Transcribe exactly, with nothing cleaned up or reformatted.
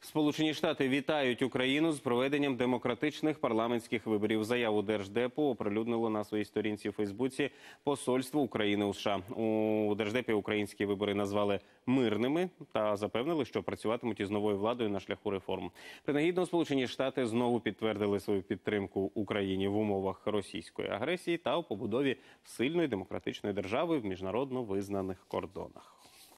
Сполучені Штати вітають Україну з проведенням демократичних парламентських виборів. Заяву Держдепу оприлюднило на своїй сторінці у Фейсбуці посольство України у США. У Держдепі українські вибори назвали мирними та запевнили, що працюватимуть із новою владою на шляху реформ. Принагідно, Сполучені Штати знову підтвердили свою підтримку Україні в умовах російської агресії та у побудові сильної демократичної держави в міжнародно визнаних кордонах.